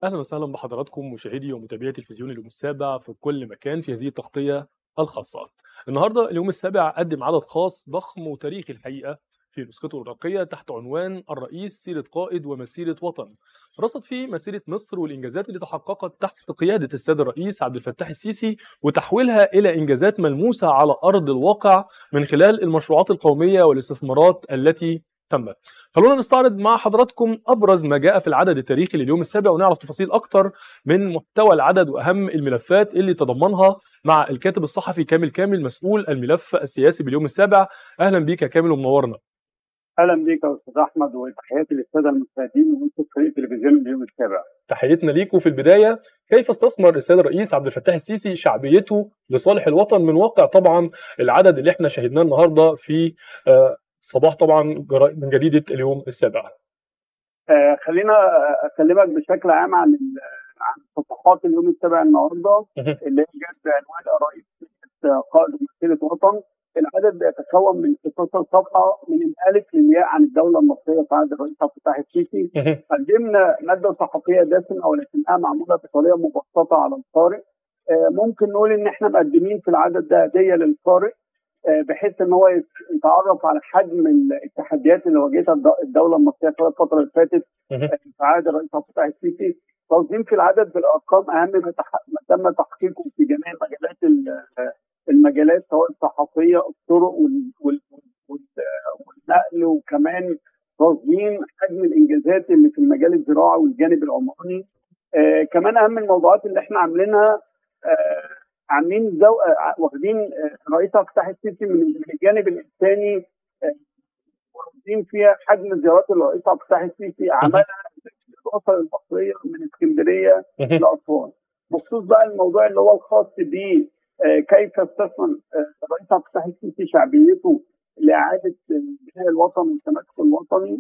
أهلا وسهلا بحضراتكم مشاهدي ومتابعي تلفزيون اليوم السابع في كل مكان في هذه التغطية الخاصة. النهارده اليوم السابع قدم عدد خاص ضخم وتاريخي الحقيقة في نسخته الورقية تحت عنوان الرئيس سيرة قائد ومسيرة وطن. رصد فيه مسيرة مصر والإنجازات اللي تحققت تحت قيادة السيد الرئيس عبد الفتاح السيسي وتحويلها إلى إنجازات ملموسة على أرض الواقع من خلال المشروعات القومية والاستثمارات التي تمت. خلونا نستعرض مع حضراتكم أبرز ما جاء في العدد التاريخي لليوم السابع ونعرف تفاصيل أكتر من محتوى العدد وأهم الملفات اللي تضمنها مع الكاتب الصحفي كامل مسؤول الملف السياسي باليوم السابع. أهلا بيك يا كامل ومنورنا. اهلا بيك يا استاذ احمد وتحياتي للساده المشاهدين ومنصب فريق تلفزيون اليوم السابع. تحياتنا ليكم. في البداية، كيف استثمر السيد الرئيس عبد الفتاح السيسي شعبيته لصالح الوطن من واقع طبعا العدد اللي احنا شاهدناه النهارده في صباح طبعا من جريدة اليوم السابع؟ خلينا اكلمك بشكل عام عن صفحات اليوم السابع النهارده اللي هي جت بعنوان الرئيس قائد ومسيرة وطن. العدد بيتكون من 16 صفحه من الالف للياء عن الدوله المصريه في عهد الرئيس عبد الفتاح السيسي. قدمنا ماده صحفيه دسمه ولكنها معموله بطريقه مبسطه على القارئ. ممكن نقول ان احنا مقدمين في العدد ده هديه للقارئ بحيث ان هو يتعرف على حجم التحديات اللي واجهتها الدوله المصريه خلال الفتره اللي فاتت في عهد الرئيس عبد الفتاح السيسي. تنظيم في العدد بالارقام اهم ما تم تحقيقه في جميع المجالات سواء الصحفيه، الطرق والنقل، وكمان تنظيم حجم الانجازات اللي في المجال الزراعي والجانب العمراني. كمان اهم الموضوعات اللي احنا عاملينها عاملين واخدين الرئيس عبد الفتاح السيسي من الجانب الانساني، واخدين فيها حجم زيارات الرئيس عبد الفتاح السيسي عملها الاسر المصريه من اسكندريه لاسوان. بخصوص بقى الموضوع اللي هو الخاص ب كيف استثمر الرئيس عبد الفتاح السيسي شعبيته لاعاده بناء الوطن والتماسك الوطني،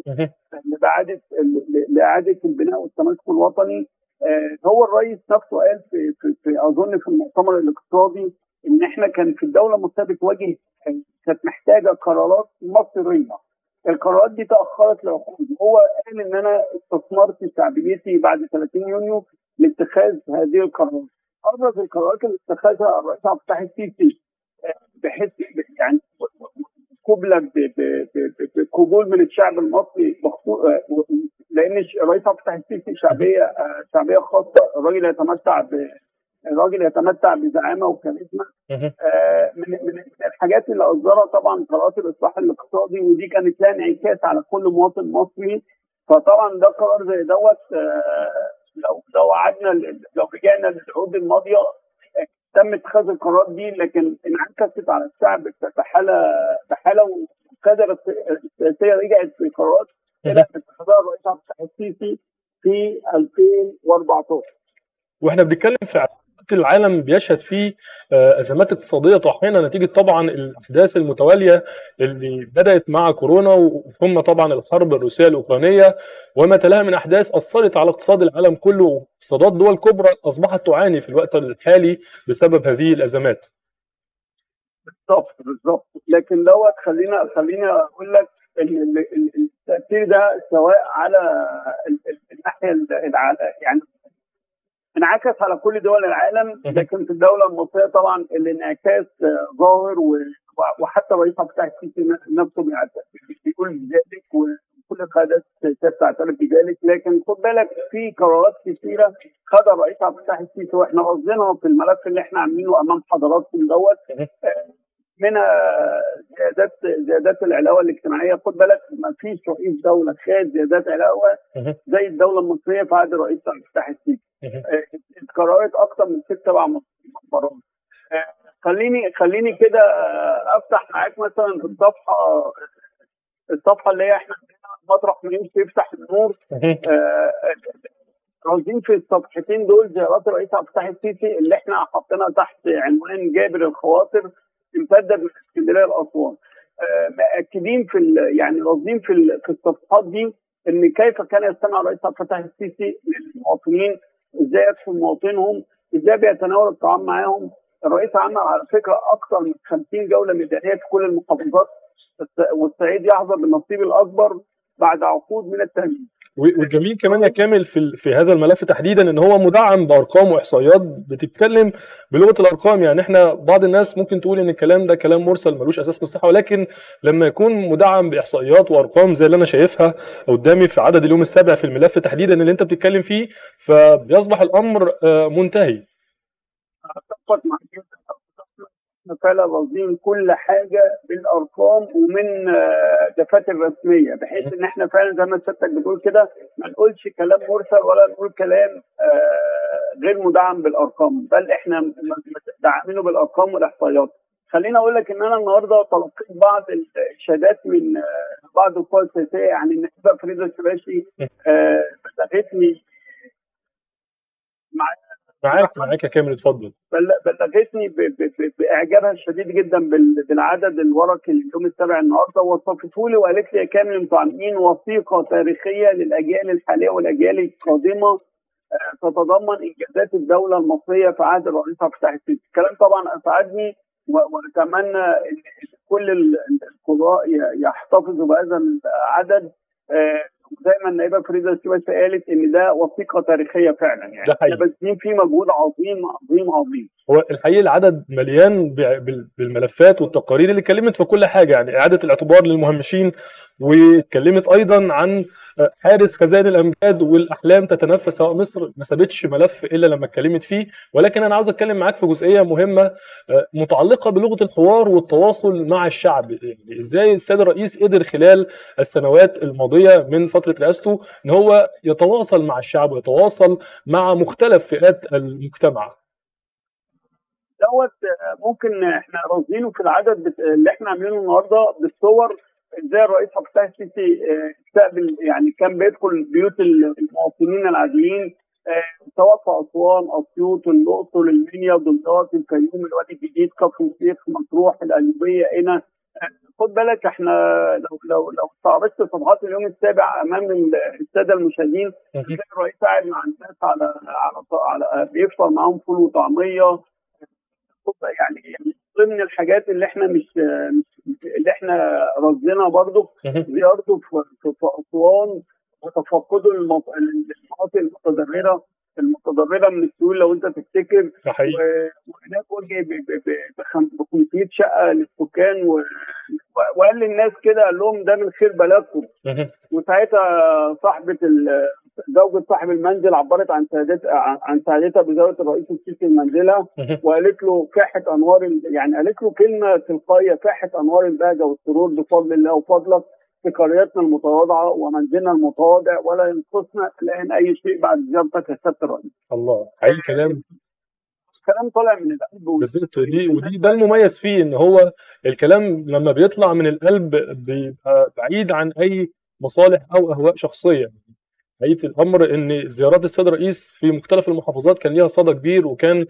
لاعاده البناء والتماسك الوطني. هو الرئيس نفسه قال في اظن في المؤتمر الاقتصادي ان احنا كان في الدوله المصريه بتواجه، كانت محتاجه قرارات مصيريه. القرارات دي تاخرت لعقود، وهو قال ان انا استثمرت شعبيتي بعد 30 يونيو لاتخاذ هذه القرارات. ابرز القرارات اللي اتخذها الرئيس عبد الفتاح السيسي بحيث يعني قبل بقبول من الشعب المصري، لان الرئيس عبد الفتاح السيسي شعبيه خاصه. الراجل يتمتع بزعامه وكاريزما. من الحاجات اللي اصدرها طبعا قرارات الاصلاح الاقتصادي، ودي كانت لها انعكاس على كل مواطن مصري. فطبعا ده قرار زي دوت لو رجعنا للعقود الماضيه تم اتخاذ القرارات دي، لكن انعكست على الشعب بحاله والقياده السياسيه رجعت في قرارات الى اتخاذها الرئيس عبد الفتاح السيسي في 2014. واحنا بنتكلم في العالم بيشهد فيه ازمات اقتصاديه طاحنه نتيجه طبعا الاحداث المتواليه اللي بدات مع كورونا، ثم طبعا الحرب الروسيه الاوكرانيه وما تلاها من احداث اثرت على اقتصاد العالم كله، واقتصادات دول كبرى اصبحت تعاني في الوقت الحالي بسبب هذه الازمات. بالضبط. لكن خليني اقول لك ان التاثير ده سواء على الناحيه يعني انعكس على كل دول العالم، لكن في الدوله المصريه طبعا الانعكاس ظاهر، وحتى الرئيس عبد الفتاح السيسي نفسه بيقول بذلك، وكل القيادات تعترف بذلك. لكن خد بالك في قرارات كثيره خدها الرئيس عبد الفتاح السيسي واحنا قصدنا في الملف اللي احنا عاملينه امام حضراتكم دوت، منها زيادات العلاوه الاجتماعيه. خد بالك ما فيش رئيس دوله خد زيادات علاوه زي الدوله المصريه في عهد الرئيس عبد الفتاح السيسي. اتكررت اكثر من 6-7 مرات. خليني كده افتح معاك مثلا في الصفحه اللي هي احنا مطرح ما يمشي يفتح النور. عاوزين في الصفحتين دول زيارات الرئيس عبد الفتاح السيسي اللي احنا حطينا تحت عنوان جابر الخواطر امتدت من اسكندريه لاسوان. مأكدين يعني راصدين في الصفحات دي ان كيف كان يستمع الرئيس عبد الفتاح السيسي للمواطنين، ازاي يكفوا مواطنهم، ازاي بيتناول الطعام معاهم. الرئيس عمل على فكره اكثر من 50 جوله ميدانيه في كل المحافظات، والصعيد يحظى بالنصيب الاكبر بعد عقود من التهميش. والجميل كمان يا كامل في هذا الملف تحديدا ان هو مدعم بارقام واحصائيات بتتكلم بلغه الارقام. يعني احنا بعض الناس ممكن تقول ان الكلام ده كلام مرسل ملوش اساس من الصحه، ولكن لما يكون مدعم باحصائيات وارقام زي اللي انا شايفها قدامي في عدد اليوم السابع في الملف تحديدا اللي انت بتتكلم فيه، فبيصبح الامر منتهي. اتفق معاك جدا. احنا فعلا واخدين كل حاجه بالارقام ومن دفاتر رسميه، بحيث ان احنا فعلا زي ما سيادتك بتقول كده ما نقولش كلام مرسل ولا نقول كلام غير مدعم بالارقام، بل احنا داعمينه بالارقام والاحصائيات. خليني اقول لك ان انا النهارده تلقيت بعض الاشادات من بعض القوى السياسيه. يعني النائبه فريده الشباشي بلغتني معاك يا كامل، اتفضل. بلغتني باعجابها الشديد جدا بالعدد الورقي اليوم السابع النهارده، وصفته لي وقالت لي يا كامل انتوا عاملين وثيقه تاريخيه للاجيال الحاليه والاجيال القادمه تتضمن انجازات الدوله المصريه في عهد الرئيس عبد الفتاح السيسي. الكلام طبعا اسعدني، واتمنى ان كل القضاء يحتفظوا بهذا العدد. زي ما النائبه فريده الشباشي قالت ان ده وثيقه تاريخيه فعلا، يعني احنا باذلين فيه مجهود عظيم عظيم عظيم. هو الحقيقه العدد مليان بالملفات والتقارير اللي اتكلمت في كل حاجه، يعني اعاده الاعتبار للمهمشين، واتكلمت ايضا عن حارس خزائن الامجاد والاحلام تتنفس سواء مصر ما سابتش ملف الا لما اتكلمت فيه. ولكن انا عاوز اتكلم معاك في جزئيه مهمه متعلقه بلغه الحوار والتواصل مع الشعب. يعني ازاي السيد الرئيس قدر خلال السنوات الماضيه من فتره رئاسته ان هو يتواصل مع الشعب ويتواصل مع مختلف فئات المجتمع. دوت ممكن احنا راصدينه في العدد اللي احنا عاملينه النهارده بالصور. ازاي الرئيس عبد الفتاح السيسي استقبل، يعني كان بيدخل بيوت المواطنين العاديين سواء في اسوان، اسيوط، الاقصر، المنيا، دمياط، الفيوم، الوادي الجديد، كفر الشيخ، مطروح، القليوبيه، هنا. خد بالك احنا لو استعرضت صفحات اليوم السابع امام الساده المشاهدين، الرئيس قاعد مع الناس على بيفطر معاهم فول وطعميه. يعني ضمن الحاجات اللي احنا مش اللي احنا رصدنا برضه زيارته في اسوان وتفقده المناطق المتضرره من السيول لو انت تفتكر. وهناك وجه ب 500 شقه للسكان، وقال للناس كده، قال لهم ده من خير بلدكم. وساعتها زوجة صاحب المنزل عبرت عن سعادتها بزيارة الرئيس السيسي لمنزلها، وقالت له فاحت انوار، يعني قالت له كلمة تلقائية: فاحت انوار البهجة والسرور بفضل الله وفضلك في قريتنا المتواضعة ومنزلنا المتواضع، ولا ينقصنا الآن أي شيء بعد زيارتك يا سيادة الرئيس. الله، حقيقي كلام طالع من القلب. بالظبط، ده المميز فيه، ان هو الكلام لما بيطلع من القلب بيبقى بعيد عن اي مصالح او اهواء شخصيه. حقيقه الامر ان زيارات السيد الرئيس في مختلف المحافظات كان ليها صدى كبير، وكان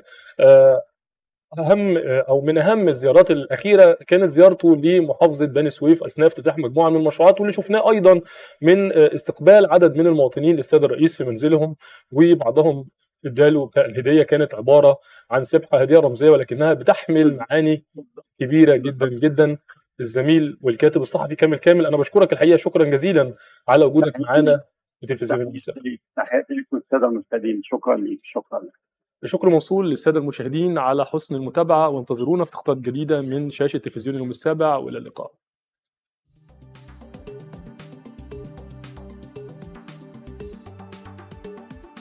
اهم او من اهم الزيارات الاخيره كانت زيارته لمحافظه بني سويف اثناء افتتاح مجموعه من المشروعات، واللي شفناه ايضا من استقبال عدد من المواطنين للسيد الرئيس في منزلهم، وبعضهم اداله الهديه كانت عباره عن سبحه، هديه رمزيه ولكنها بتحمل معاني كبيره جدا جدا. الزميل والكاتب الصحفي كامل، انا بشكرك الحقيقه شكرا جزيلا على وجودك معانا في تلفزيون الجيزه. تحياتي لكم الساده المشاهدين، شكرا لك. الشكر موصول للساده المشاهدين على حسن المتابعه، وانتظرونا في تغطيات جديده من شاشه تلفزيون اليوم السابع، والى اللقاء.